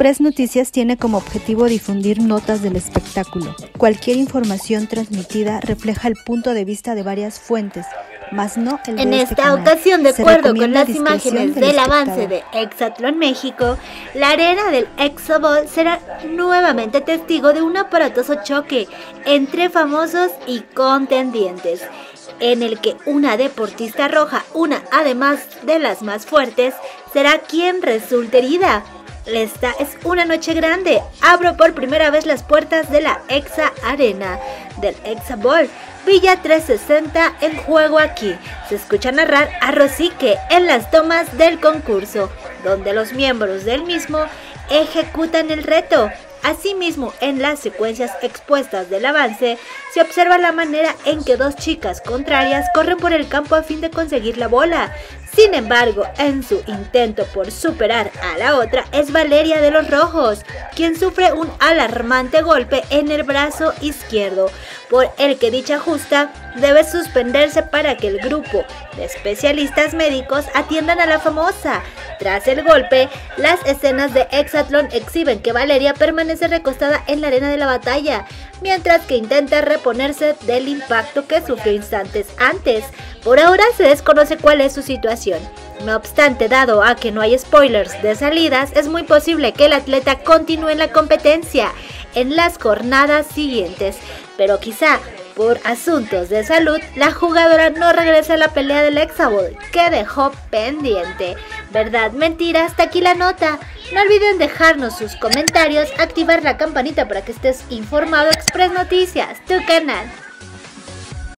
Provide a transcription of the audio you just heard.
Express Noticias tiene como objetivo difundir notas del espectáculo. Cualquier información transmitida refleja el punto de vista de varias fuentes, mas no el de En este esta canal. ocasión, de Se acuerdo con recomienda las discreción imágenes del del avance espectador. de Exatlón México, la arena del Exabol será nuevamente testigo de un aparatoso choque entre famosos y contendientes, en el que una deportista roja, una además de las más fuertes, será quien resulte herida. Esta es una noche grande. Abro por primera vez las puertas de la Exa Arena del Exabol. Villa 360 en juego aquí. Se escucha narrar a Rosique en las tomas del concurso, donde los miembros del mismo ejecutan el reto. Asimismo, en las secuencias expuestas del avance, se observa la manera en que dos chicas contrarias corren por el campo a fin de conseguir la bola. Sin embargo, en su intento por superar a la otra, es Valeria de los Rojos, quien sufre un alarmante golpe en el brazo izquierdo, por el que dicha justa debe suspenderse para que el grupo de especialistas médicos atiendan a la famosa. Tras el golpe, las escenas de Exatlón exhiben que Valeria permanece recostada en la arena de la batalla, mientras que intenta reponerse del impacto que sufrió instantes antes. Por ahora se desconoce cuál es su situación. No obstante, dado a que no hay spoilers de salidas, es muy posible que el atleta continúe en la competencia en las jornadas siguientes, pero quizá por asuntos de salud, la jugadora no regresa a la pelea del Exabol, que dejó pendiente. ¿Verdad? Mentira, hasta aquí la nota. No olviden dejarnos sus comentarios, activar la campanita para que estés informado. Express Noticias, tu canal.